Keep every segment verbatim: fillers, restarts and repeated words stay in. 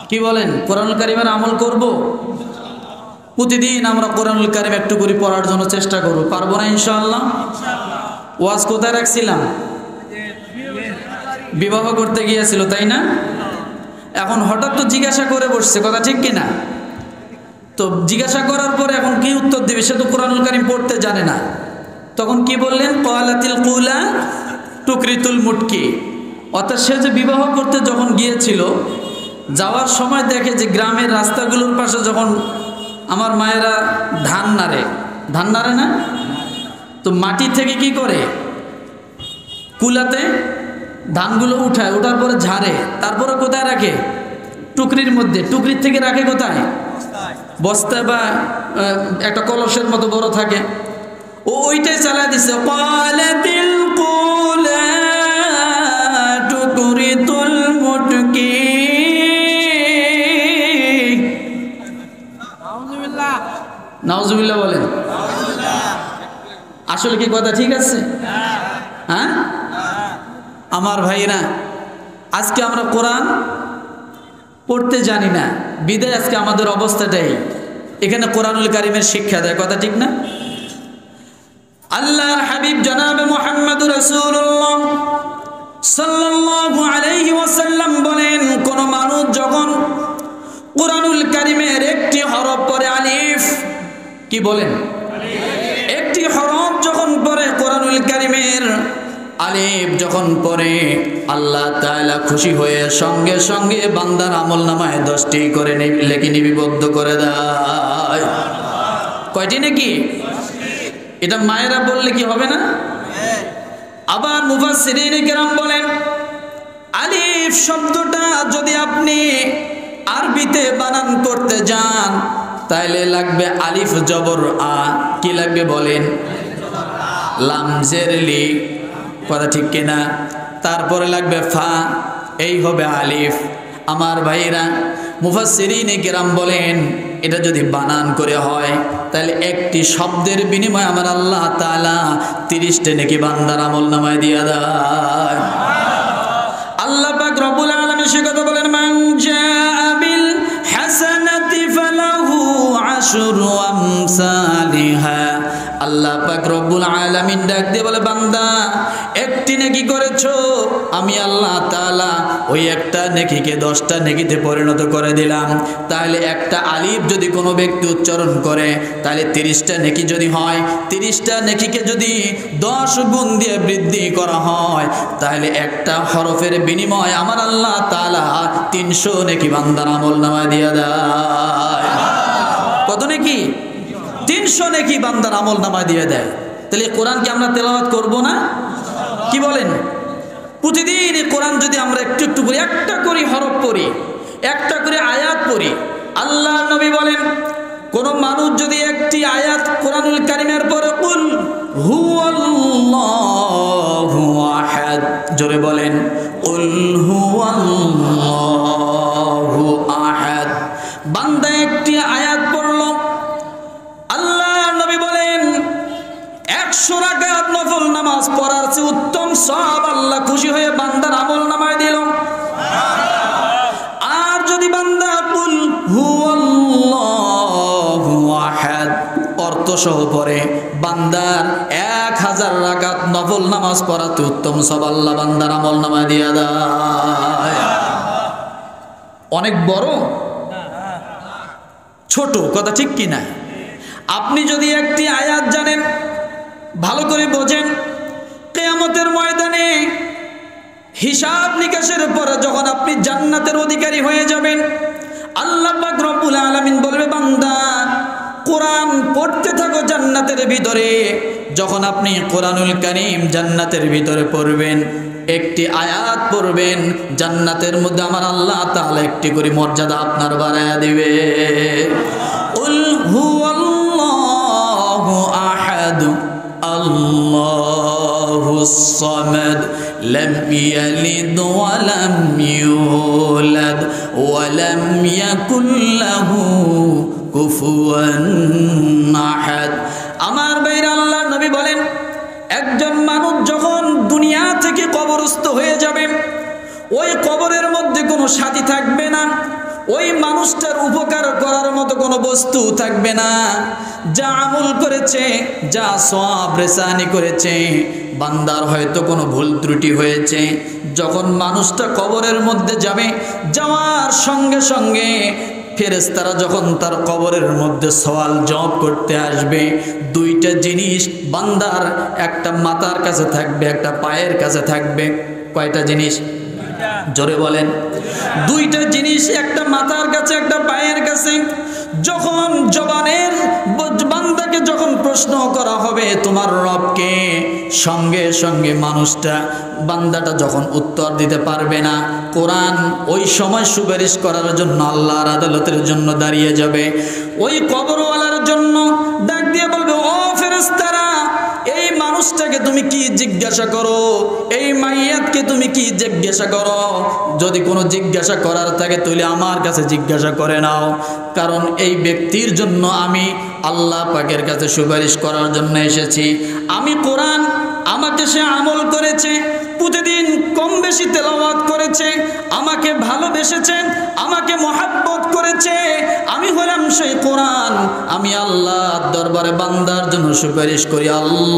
কি বলেন? কোরআনুল কারীমের আমল করব। প্রতিদিন আমরা কোরআনুল কারীম একটু করে পড়ার জন্য চেষ্টা করব, পারবো না ইনশাআল্লাহ? ওয়াজ কোথায় রাখছিলাম? বিবাহ করতে গিয়েছিল, তাই না? এখন হঠাৎ তো জিজ্ঞাসা করে বসছে, কথা ঠিক কিনা? তো জিজ্ঞাসা করার পরে এখন কি উত্তর দিবে? সে তো কোরআনুল কারীম পড়তে জানে না। তখন কি বললেন? ক্বালাতিল কুলা তুকরিতুল মুটকি। অর্থাৎ সে যে বিবাহ করতে যখন গিয়েছিল, যাওয়ার সময় দেখে যে গ্রামের রাস্তাগুলোর পাশে যখন আমার মায়েরা ধান নাড়ে, ধান নাড়ে না, তো মাটি থেকে কি করে কুলাতে ধানগুলো উঠায়, ওঠার পরে ঝাড়ে, তারপরে কোথায় রাখে? টুকরির মধ্যে। টুকরির থেকে রাখে কোথায়? বস্তায় বা একটা কলসের মতো বড় থাকে, ও ওইটাই চালায় দিছে। ক্বালাতিল কুলা তুকরিতুল মুটকি। নাউজুবিল্লাহ, নাউজুবিল্লাহ বলেন। আসলে কি কথা ঠিক আছে? হ্যাঁ আমার ভাইরা, আজকে আমরা কোরআন পড়তে জানি না, বিদায় আজকে আমাদের অবস্থাটাই। এখানে কোরআনুল কারীমের শিক্ষা দেয়, কথা ঠিক না? আল্লাহর হাবিব জনাবে মুহাম্মদুর রাসূলুল্লাহ সাল্লাল্লাহু আলাইহি ওয়াসাল্লাম বলেন, কোন মানুষ যখন কোরআনুল কারীমের একটি হরফ পড়ে, আলিফ, কি বলেন? একটি হরফ যখন পড়ে কোরআনুল কারীমের, আলিফ যখন পড়ে, আল্লাহ তাআলা খুশি হয়ে সঙ্গে সঙ্গে বান্দার আমলনামায় দশটি করে লেখি নিবিবদ্ধ করে দেয়। কয়টি নাকি? এটা মায়েরা বললে কি হবে না? আবার মুফাসসিরিনে কেরাম বলেন, আলিফ শব্দটা যদি আপনি আরবিতে বানান করতে যান, তাইলে লাগবে আলিফ জবর আ। কি লাগবে বলেন? লাম জের লি, কথা ঠিক কিনা? তারপরে লাগবে ফা, এই হবে আলিফ। আমার ভাইরা, মুফাসসিরিনে কেরাম বলেন, এটা যদি বানান করে হয়, তাহলে একটি শব্দের বিনিময়ে আমার আল্লাহ তাআলা তিরিশটা নেকি বান্দার আমলনামায় দিয়ে দেয়। আল্লাহ পাক রব্বুল আলামিন সে কথা বলেন, মান জাআ বিল হাসানাতি ফালাহু আশরু আমসালিহা। আল্লাহ পাক রব্বুল আলামিন ডাক দিয়ে বলে, বান্দা একটি নেকি করেছো, আমি আল্লাহ তাআলা ওই একটা নেকিকে দশটা নেকিতে পরিণত করে দিলাম। তাহলে একটা আলিফ যদি কোনো ব্যক্তি উচ্চারণ করে, তাহলে তিরিশটা নেকি যদি হয়, তিরিশটা নেকিকে যদি দশ গুণ দিয়ে বৃদ্ধি করা হয়, তাহলে একটা হরফের বিনিময়ে আমার আল্লাহ তাআলা তিনশো নেকি বান্দার আমলনামায় দিয়ে দেয়। কত নেকি? তিনশো নেকি বান্দার আমলনামায় দিয়ে দেয়। তাহলে কোরআন কি আমরা তেলাওয়াত করব না? কি বলেন? প্রতিদিন এই কোরআন যদি আমরা একটু একটু করে একটা করে হরফ পড়ি, একটা করে আয়াত পড়ি, আল্লাহ নবী বলেন, কোন মানুষ যদি একটি আয়াত কোরআনুল কারীমের পরে কুল হুয়াল্লাহু আহাদ, জোরে বলেন কুল হুয়াল্লাহু আহাদ, বান্দা একটি আয়াত পড়ল, আল্লাহ নবী বলেন একশো রাকাত নফল নামাজ পড়ার চেয়ে উত্তম সওয়াব আল্লাহ খুশি হয়ে বান্দার আমলনামায় দিল। আর যদি বান্দা কুল হুয়াল্লাহু আহাদ অর্থ সহ পড়ে, বান্দার এক হাজার রাকাত নফল নামাজ পড়াতে উত্তম সওয়াব আল্লাহ বান্দার আমলনামায় দিয়ে দেয়। অনেক বড় ছোট, কথা ঠিক কিনা? আপনি যদি একটি আয়াত জানেন, ভালো করে বোঝেন, কিয়ামতের ময়দানে হিসাব নিকাশের পরে যখন আপনি জান্নাতের অধিকারী হয়ে যাবেন, আল্লাহ পাক রব্বুল আলামিন বলবে, বান্দা কোরআন পড়তে থাকো জান্নাতের ভিতরে। যখন আপনি কোরআনুল কারীম জান্নাতের ভিতরে পড়বেন, একটি আয়াত পড়বেন, জান্নাতের মধ্যে আমার আল্লাহ তাআলা একটি করে মর্যাদা আপনার বাড়ায়া দিবে। কুল হুয়াল্লাহু আহাদ আল্লাহুস সামাদ লাম ইয়ালিদ ওয়া লাম ইউলাদ ওয়া লাম ইয়াকুল লাহু কুফুয়ান আহাদ। আমার ভাইরা, আল্লাহ নবী বলেন, একজন মানুষ যখন দুনিয়া থেকে কবরস্থ হয়ে যাবে, ওই কবরের মধ্যে কোনো সাথী থাকবে না, ওই মানুষটার উপকার করার মতো কোনো বস্তু থাকবে না। যা আমল করেছে, যা সওয়াব রেসানি করেছে, বান্দার হয়তো কোনো ভুল ত্রুটি হয়েছে, যখন মানুষটা কবরের মধ্যে যাবে, যাওয়ার সঙ্গে সঙ্গে ফেরেশতারা যখন তার কবরের মধ্যে সওয়াল জবাব করতে আসবে, দুইটা জিনিস বান্দার একটা মাথার কাছে থাকবে, একটা পায়ের কাছে থাকবে। কয়টা জিনিস? জোরে বলেন। দুইটা জিনিস, একটা মাথার কাছে, একটা পায়ের কাছে। যখন জবানের বান্দাকে যখন প্রশ্ন করা হবে তোমার রবকে, সঙ্গে সঙ্গে মানুষটা বান্দাটা যখন উত্তর দিতে পারবে না, কোরআন ওই সময় সুপারিশ করার জন্য আল্লাহর আদালতের জন্য দাঁড়িয়ে যাবে। ওই কবরওয়ালার জন্য ডাক দিয়ে বলবে, ও ফেরেশতারা, এই মানুষটাকে তুমি কি জিজ্ঞাসা করো, এই মাইয়াতকে তুমি কি জিজ্ঞাসা করো। যদি কোনো জিজ্ঞাসা করার থাকে তাহলে আমার কাছে জিজ্ঞাসা করে নাও, কারণ এই ব্যক্তির জন্য আমি আল্লাহ পাকের কাছে সুপারিশ করার জন্য এসেছি। আমি কোরআন, আমাকে সে আমল করেছে, প্রতিদিন কম বেশি তেলাওয়াত করেছে, আমাকে ভালোবেসেছেন, আমাকে মহাব্বত করেছে। আমি হলাম সেই কোরআন, আমি আল্লাহর দরবারে বান্দার জন্য সুপারিশ করি।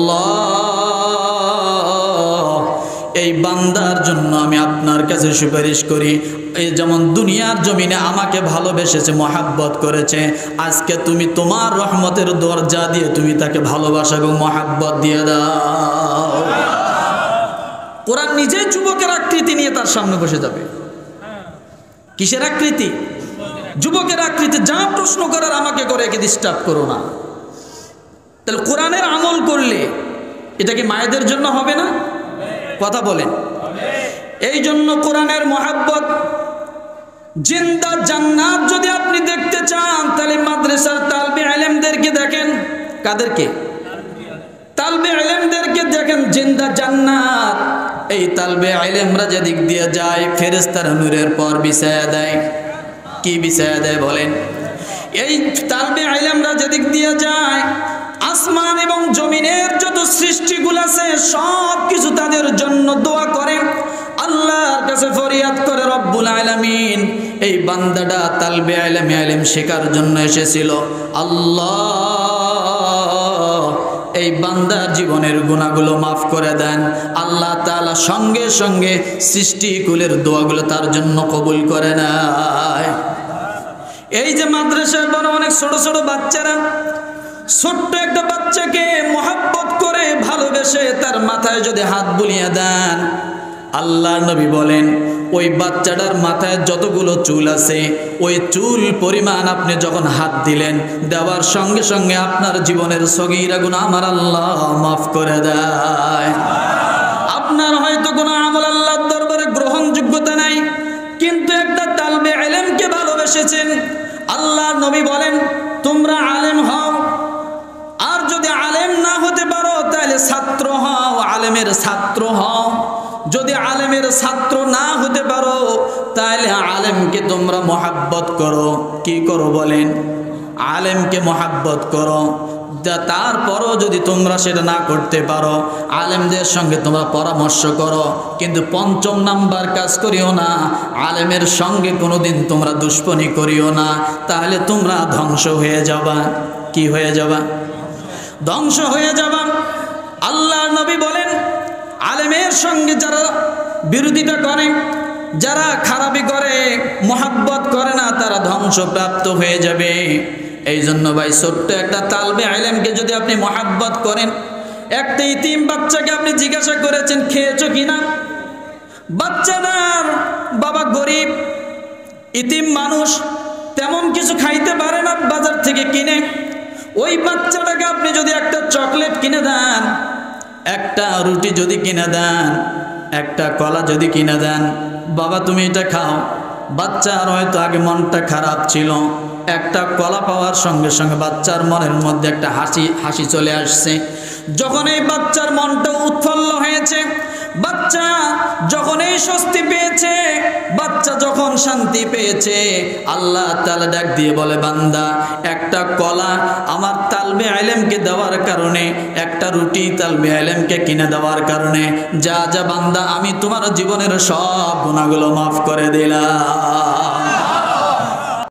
আল্লাহ, এই বান্দার জন্য আমি আপনার কাছে সুপারিশ করি। এই যেমন দুনিয়ার জমিনে আমাকে ভালোবেসেছে, মহাব্বত করেছে, আজকে তুমি তোমার রহমতের দরজা দিয়ে তুমি তাকে ভালোবাসা এবং মহাব্বত দিয়ে দাও। কোরআন নিজে যুবকের আকৃতি নিয়ে তার সামনে বসে যাবে। কিসের আকৃতি? যুবকের আকৃতি। যা প্রশ্ন করার আমাকে করে, একে ডিস্টার্ব করো না। তাহলে কোরআনের আমল করলে এটা কি মায়েদের জন্য হবে না? কথা বলেন। এই জন্য কোরআনের মহাব্বত, জিন্দা জান্নাত যদি আপনি দেখতে চান তাহলে মাদ্রাসার তালবে ইলমদেরকে দেখেন। কাদেরকে? তালবে ইলমদেরকে দেখেন। জিন্দা জান্নাত, এই তালবে ইলমরা যেদিক দিয়ে যায় ফেরেশতারা নূরের পর বিছায়া দেয়। কি বিছায়া দেয় বলেন? এই তালবে ইলমরা যেদিক দিয়ে যায়, আসমান এবং জমিনের যত সৃষ্টিগুলো আছে সব কিছু তাদের জন্য দোয়া করে, আল্লাহর কাছে ফরিয়াদ করে, রব্বুল আলামিন এই বান্দাটা তালবে ইলম ইলম শেখার জন্য এসেছিল, আল্লাহ এই বান্দার জীবনের গুনাহগুলো মাফ করে দেন। আল্লাহ তাআলা সঙ্গে সঙ্গে সৃষ্টিকুলের দোয়াগুলো তার জন্য কবুল করে নেয়। এই যে মাদ্রাসায় বড় অনেক ছোট ছোট বাচ্চারা, ছোট্ট একটা বাচ্চাকে মহাব্বত করে ভালোবেসে তার মাথায় যদি হাত বুলিয়ে দেন, আল্লাহর নবী বলেন ওই বাচ্চাটার মাথায় যতগুলো চুল আছে ওই চুল পরিমাণ আপনি যখন হাত দিলেন, দেওয়ার সঙ্গে সঙ্গে আপনার জীবনের সগীরা গুনাহ আমার আল্লাহ মাফ করে দেয়। আপনার হয়তো কোনো আমল আল্লাহর দরবারে গ্রহণযোগ্যতা নাই, কিন্তু একটা তালবে ইলমকে ভালোবেসেছেন। আল্লাহর নবী বলেন তোমরা আলেম হও, আর যদি আলেম না হতে পারো তাহলে ছাত্র হও, আলেমের ছাত্র হও। যদি আলেমের ছাত্র না হতে পারো তাহলে আলেমকে তোমরা মহাব্বত করো। কি করো বলেন? আলেমকে মহাব্বত করো। তারপরও যদি তোমরা সেটা না করতে পারো, আলেমদের সঙ্গে তোমরা পরামর্শ করো, কিন্তু পঞ্চম নাম্বার কাজ করিও না, আলেমের সঙ্গে কোনোদিন তোমরা দুশ্মনী করিও না, তাহলে তোমরা ধ্বংস হয়ে যাবা। কি হয়ে যাবা? ধ্বংস হয়ে যাবা। আল্লাহ নবী বলেন আলেমের সঙ্গে যারা বিরোধিতা করে, যারা খারাপি করে, মহাব্বত করে না, তারা ধ্বংসপ্রাপ্ত হয়ে যাবে। এই জন্য ভাই, ছোট্ট একটা তালবে ইলমকে যদি আপনি মহাব্বত করেন, একটা ইতিম বাচ্চাকে আপনি জিজ্ঞাসা করেছেন খেয়েছো কিনা, বাচ্চাটার বাবা গরিব, ইতিম মানুষ, তেমন কিছু খাইতে পারে না বাজার থেকে কিনে, ওই বাচ্চাটাকে আপনি যদি একটা চকলেট কিনে দেন, একটা রুটি যদি কিনে দেন, একটা কলা যদি কিনে দেন, বাবা তুমি এটা খাও, বাচ্চার হয়তো আগে মনটা খারাপ ছিল, একটা কলা পাওয়ার সঙ্গে সঙ্গে বাচ্চার মনের মধ্যে একটা হাসি হাসি চলে আসছে। যখন এই বাচ্চার মনটা উৎফুল্ল হয়েছে, বাচ্চা যখন এই স্বস্তি পেয়েছে, বাচ্চা যখন শান্তি পেয়েছে, আল্লাহ তাআলা ডাক দিয়ে বলে বান্দা একটা কলা আমার তালবে ইলমকে দেওয়ার কারণে, একটা রুটি তালবে ইলমকে কিনে দেওয়ার কারণে, যা যা বান্দা আমি তোমার জীবনের সব গুনাহগুলো মাফ করে দিলাম।